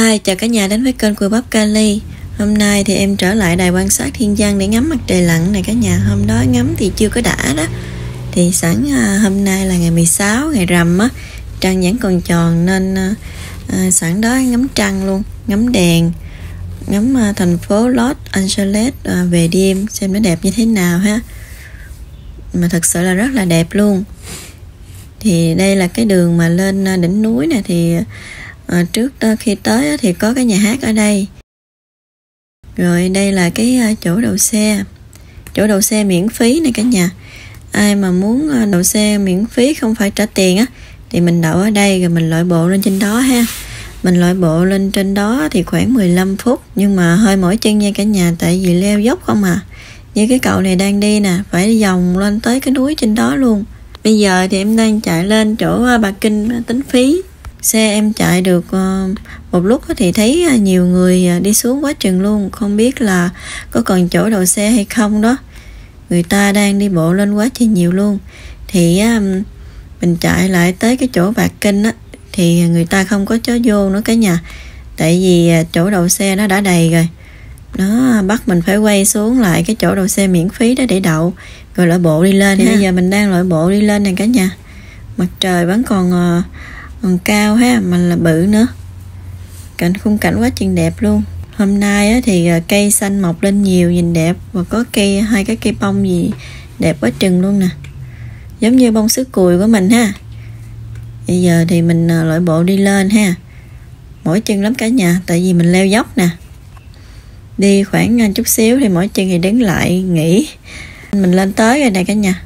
Hi, chào cả nhà đến với kênh của Bắp Kali. Hôm nay thì em trở lại đài quan sát thiên văn để ngắm mặt trời lặn này cả nhà. Hôm đó ngắm thì chưa có đã đó. Thì sẵn hôm nay là ngày 16, ngày rằm á, trăng vẫn còn tròn nên sẵn đó ngắm trăng luôn, ngắm đèn, ngắm thành phố Los Angeles về đêm xem nó đẹp như thế nào ha. Mà thật sự là rất là đẹp luôn. Thì đây là cái đường mà lên đỉnh núi nè, thì trước khi tới thì có cái nhà hát ở đây. Rồi đây là cái chỗ đậu xe. Chỗ đậu xe miễn phí này cả nhà. Ai mà muốn đậu xe miễn phí không phải trả tiền á thì mình đậu ở đây rồi mình lội bộ lên trên đó ha. Mình lội bộ lên trên đó thì khoảng 15 phút, nhưng mà hơi mỏi chân nha cả nhà, tại vì leo dốc không à. Như cái cậu này đang đi nè, phải vòng lên tới cái núi trên đó luôn. Bây giờ thì em đang chạy lên chỗ Bà Kinh tính phí. Xe em chạy được một lúc thì thấy nhiều người đi xuống quá chừng luôn. Không biết là có còn chỗ đậu xe hay không đó. Người ta đang đi bộ lên quá trời nhiều luôn. Thì mình chạy lại tới cái chỗ Bà Kinh á, thì người ta không có cho vô nữa cả nhà. Tại vì chỗ đậu xe nó đã đầy rồi. Nó bắt mình phải quay xuống lại cái chỗ đậu xe miễn phí đó để đậu, rồi lội bộ đi lên. Thì bây giờ mình đang lội bộ đi lên nè cả nhà. Mặt trời vẫn còn cao ha, mà là bự nữa. Khung cảnh quá chừng đẹp luôn. Hôm nay á, thì cây xanh mọc lên nhiều, nhìn đẹp. Và có hai cái cây bông gì đẹp quá chừng luôn nè, giống như bông sứ cùi của mình ha. Bây giờ thì mình lội bộ đi lên ha. Mỏi chân lắm cả nhà, tại vì mình leo dốc nè. Đi khoảng chút xíu thì mỏi chân thì đứng lại nghỉ. Mình lên tới rồi nè cả nhà.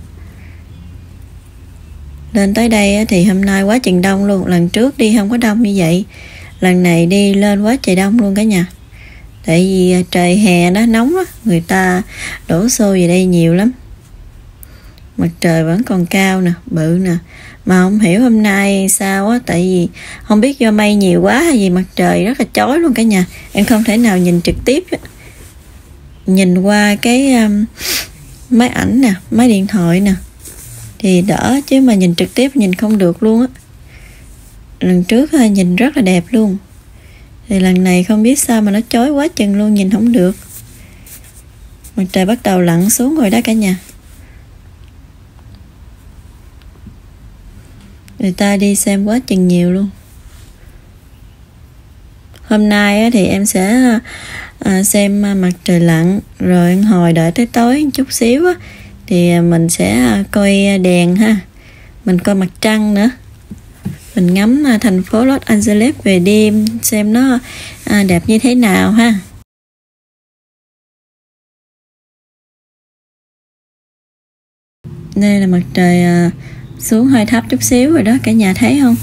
Lên tới đây thì hôm nay quá chừng đông luôn. Lần trước đi không có đông như vậy, lần này đi lên quá trời đông luôn cả nhà. Tại vì trời hè nó nóng á, người ta đổ xô về đây nhiều lắm. Mặt trời vẫn còn cao nè, bự nè. Mà không hiểu hôm nay sao á, tại vì không biết do mây nhiều quá hay gì mặt trời rất là chói luôn cả nhà. Em không thể nào nhìn trực tiếp á. Nhìn qua cái máy ảnh nè, máy điện thoại nè thì đỡ, chứ mà nhìn trực tiếp nhìn không được luôn á. Lần trước nhìn rất là đẹp luôn, thì lần này không biết sao mà nó chói quá chừng luôn, nhìn không được. Mặt trời bắt đầu lặn xuống rồi đó cả nhà. Người ta đi xem quá chừng nhiều luôn. Hôm nay thì em sẽ xem mặt trời lặn, rồi hồi đợi tới tối chút xíu á, thì mình sẽ coi đèn ha. Mình coi mặt trăng nữa. Mình ngắm thành phố Los Angeles về đêm xem nó đẹp như thế nào ha. Đây là mặt trời xuống hơi thấp chút xíu rồi đó cả nhà, thấy không?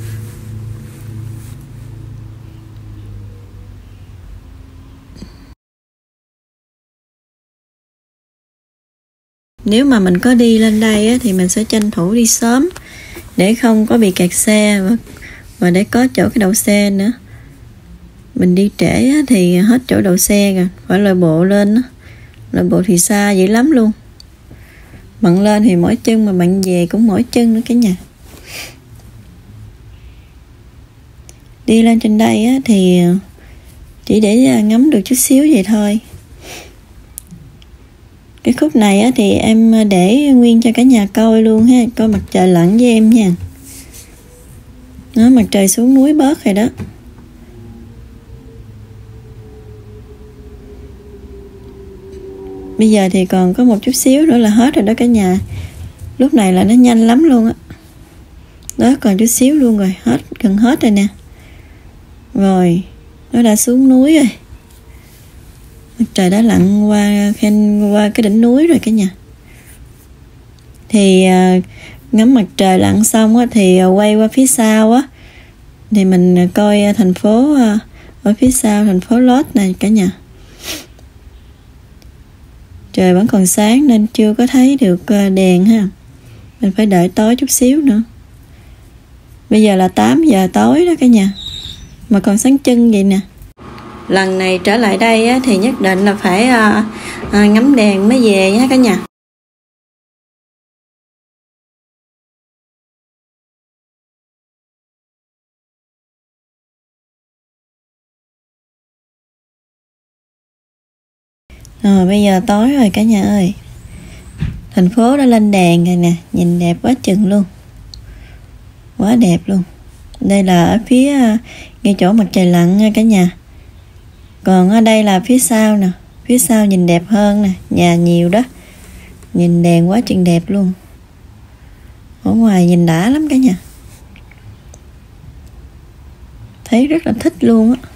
Nếu mà mình có đi lên đây á, thì mình sẽ tranh thủ đi sớm để không có bị kẹt xe và để có chỗ cái đậu xe nữa. Mình đi trễ á, thì hết chỗ đậu xe rồi, phải lội bộ lên á. Lội bộ thì xa dữ lắm luôn. Bận lên thì mỏi chân, mà bận về cũng mỏi chân nữa cả nhà. Đi lên trên đây á, thì chỉ để ngắm được chút xíu vậy thôi. Cái khúc này á, thì em để nguyên cho cả nhà coi luôn ha, coi mặt trời lặn với em nha. Đó, mặt trời xuống núi bớt rồi đó. Bây giờ thì còn có một chút xíu nữa là hết rồi đó cả nhà. Lúc này là nó nhanh lắm luôn á. Đó, còn chút xíu luôn rồi, hết, gần hết rồi nè. Rồi, nó đã xuống núi rồi. Mặt trời đã lặn qua cái đỉnh núi rồi cả nhà. Thì ngắm mặt trời lặn xong á, thì quay qua phía sau á, thì mình coi thành phố ở phía sau, thành phố Los này cả nhà. Trời vẫn còn sáng nên chưa có thấy được đèn ha. Mình phải đợi tối chút xíu nữa. Bây giờ là 8 giờ tối đó cả nhà, mà còn sáng trưng vậy nè. Lần này trở lại đây á, thì nhất định là phải ngắm đèn mới về nha cả nhà. Bây giờ tối rồi cả nhà ơi. Thành phố đã lên đèn rồi nè, nhìn đẹp quá chừng luôn. Quá đẹp luôn. Đây là ở phía ngay chỗ mặt trời lặn nha cả nhà. Còn ở đây là phía sau nè. Phía sau nhìn đẹp hơn nè, nhà nhiều đó. Nhìn đèn quá chừng đẹp luôn. Ở ngoài nhìn đã lắm cả nhà. Thấy rất là thích luôn á.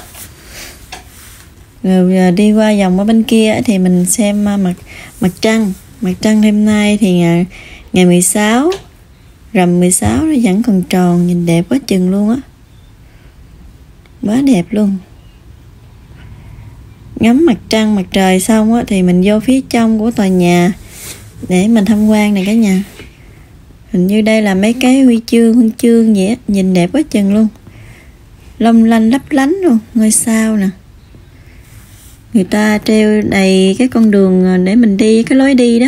Rồi đi qua vòng ở bên kia thì mình xem mặt trăng. Mặt trăng hôm nay thì ngày 16, rằm 16 nó vẫn còn tròn, nhìn đẹp quá chừng luôn á. Quá đẹp luôn. Ngắm mặt trăng, mặt trời xong á thì mình vô phía trong của tòa nhà để mình tham quan này cả nhà. Hình như đây là mấy cái huân chương vậy á, nhìn đẹp quá chừng luôn. Long lanh lấp lánh luôn, ngôi sao nè. Người ta treo đầy cái con đường để mình đi, cái lối đi đó.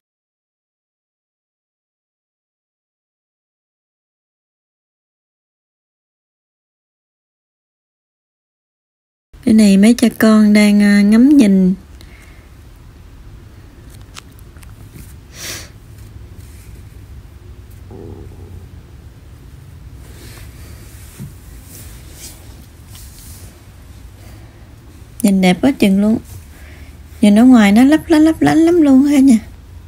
Cái này mấy cha con đang ngắm nhìn. Nhìn đẹp quá chừng luôn. Nhìn ở ngoài nó lấp lánh lắm luôn ha nha.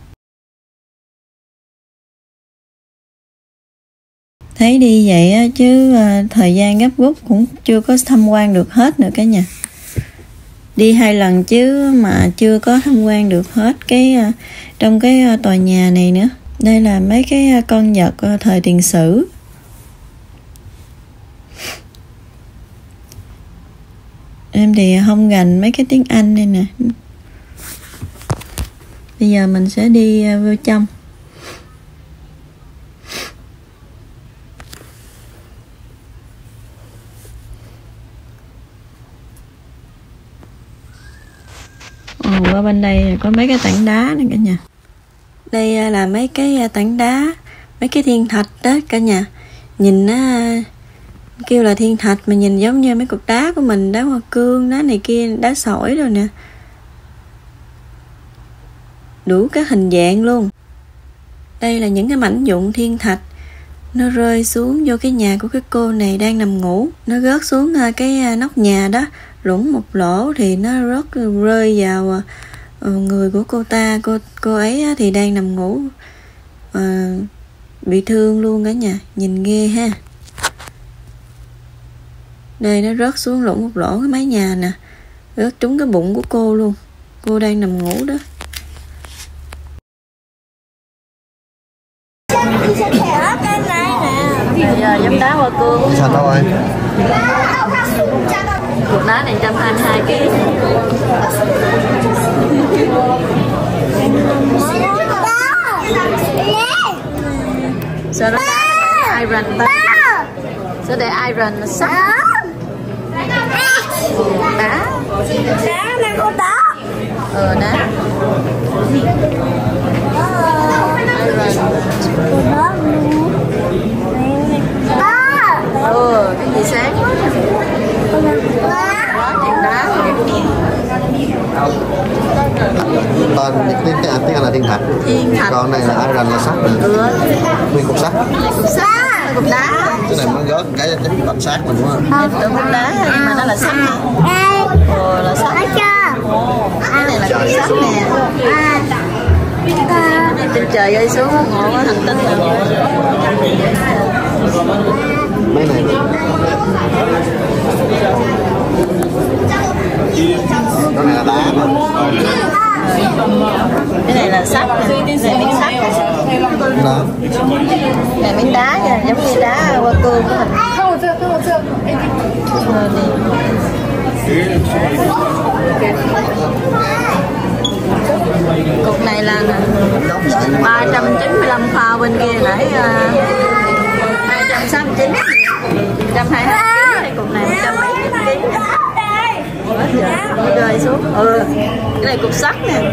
Thấy đi vậy á, chứ thời gian gấp rút cũng chưa có tham quan được hết nữa cả nhà. Đi 2 lần chứ mà chưa có tham quan được hết cái trong cái tòa nhà này nữa. Đây là mấy cái con vật thời tiền sử. Em thì không gành mấy cái tiếng Anh đây nè. Bây giờ mình sẽ đi vô trong. Qua bên đây có mấy cái tảng đá này cả nhà. Đây là mấy cái tảng đá, mấy cái thiên thạch đó cả nhà. Nhìn nó kêu là thiên thạch mà nhìn giống như mấy cục đá của mình, đá hoa cương, đá này kia, đá sỏi rồi nè. Đủ các hình dạng luôn. Đây là những cái mảnh vụn thiên thạch. Nó rơi xuống vô cái nhà của cái cô này đang nằm ngủ. Nó rớt xuống cái nóc nhà đó, lủng một lỗ thì nó rơi vào người của cô ta. Cô ấy thì đang nằm ngủ, bị thương luôn cả nhà. Nhìn ghê ha. Đây nó rớt xuống lủng một lỗ cái mái nhà nè, rớt trúng cái bụng của cô luôn. Cô đang nằm ngủ đó. Giờ giống đá hoa cương. Sao đâu rồi? Cục đá này 122 kg. Sao nó đá iron ta? Sao để iron nó sắt? Đá. Đá này con đá. Đá. Cái gì sáng quá. Đá. Tên tiếng Anh là thiên thạch. Còn này là iron là sắt. Nguyên cục sắt. Cục sắt. Cục đá. Cái này mới rớt cái bánh sắt mình đúng không? Tưởng cục đá nhưng mà nó là sắt. Là sắt. Cái này là cục sắt nè. Trên trời rơi xuống ngộ quá, hành tinh là mấy này cái này là đá mà. Cái này là sắt nè, cái này miếng sắt đó. Này miếng đá nha, giống như đá hoa cương của mình. Cục này là 395 pha, bên kia nãy 269, 122 kg, cục này 100 mấy kg. Nó rơi xuống. Cái này cục sắt nè.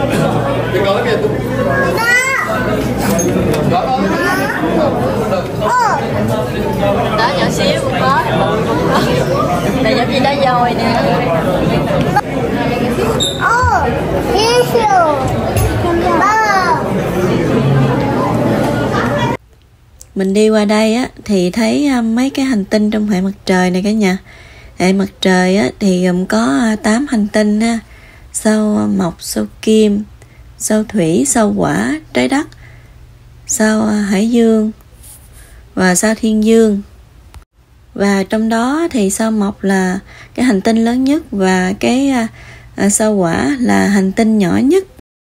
Đá nhỏ xíu cũng có. Này giống như đá dồi nè. Mình đi qua đây á thì thấy mấy cái hành tinh trong hệ mặt trời này cả nhà. Hệ mặt trời á thì gồm có 8 hành tinh ha. Sao Mộc, sao Kim, sao Thủy, sao Hỏa, trái đất, sao Hải Dương và sao Thiên Dương. Và trong đó thì sao Mộc là cái hành tinh lớn nhất và cái sao Hỏa là hành tinh nhỏ nhất.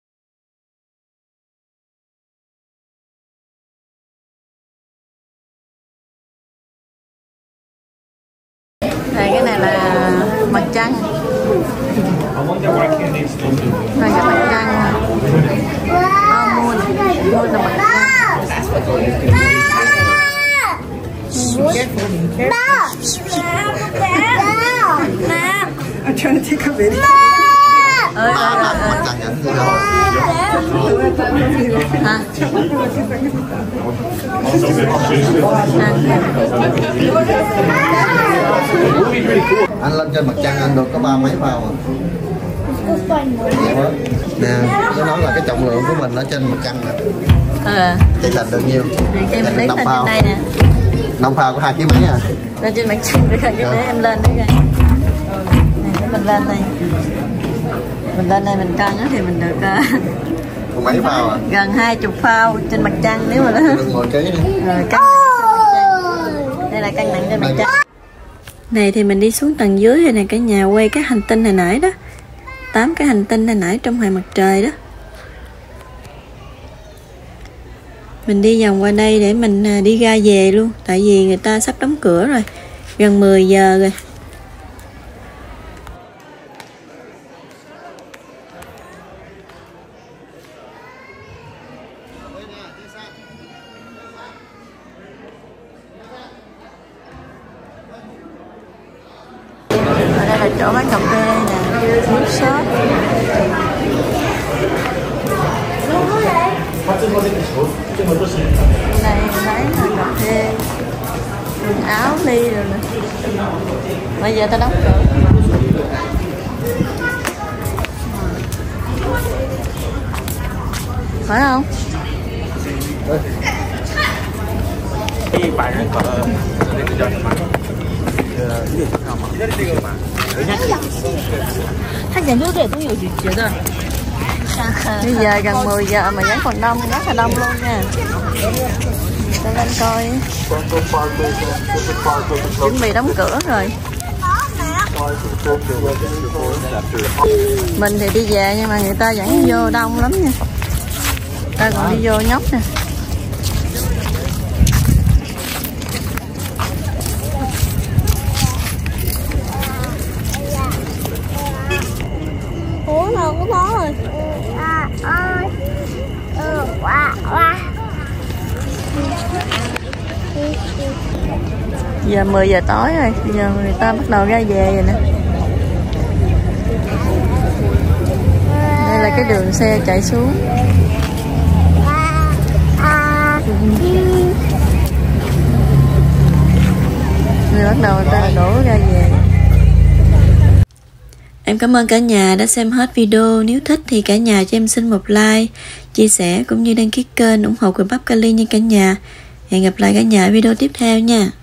Đây cái này là mặt trăng. Đây cái mặt trăng. Moon. Moon là mặt trăng. I'm trying to take a video. Mặt trăng nhắn gì đâu. Hả? Anh lên trên mặt trăng anh được có 3 mấy bao à? Nè, nó nói là cái trọng lượng của mình ở trên mặt trăng nè. Chạy thành được nhiêu? Chạy mình lấy lên trên đây nè. 5 phao có 2 kg mấy à? Lên trên mặt trăng để em lên đấy coi. Này mình lên đây. Mình lên đây mình cân á thì mình được mấy phao à? gần 20 phao trên mặt trăng nếu mà được 10 kg đi. Rồi cân. Đây là cân nặng trên mặt trăng. Này thì mình đi xuống tầng dưới này nè cả nhà, quay các hành tinh hồi nãy đó. 8 cái hành tinh hồi nãy trong hệ mặt trời đó. Mình đi vòng qua đây để mình đi ra về luôn. Tại vì người ta sắp đóng cửa rồi. Gần 10 giờ rồi. Ở đây là chỗ bán cà phê nè, nước sốt. Đây thấy là cà phê, quần áo ly rồi nè. Bây giờ ta đóng cửa. Phải không? Bây giờ gần 10 giờ mà vẫn còn đông, rất là đông luôn nha. Ta lên coi. Chuẩn bị đóng cửa rồi. Mình thì đi về nhưng mà người ta vẫn vô đông lắm nha. Ta còn đi vô nhóc nè. Ủa đâu có nó rồi. Giờ 10 giờ tối rồi, bây giờ người ta bắt đầu ra về rồi nè. Đây là cái đường xe chạy xuống. Rồi bắt đầu người ta đổ ra về. Em cảm ơn cả nhà đã xem hết video. Nếu thích thì cả nhà cho em xin một like, chia sẻ cũng như đăng ký kênh ủng hộ Quầy Bắp Cali nha cả nhà. Hẹn gặp lại cả nhà ở video tiếp theo nha.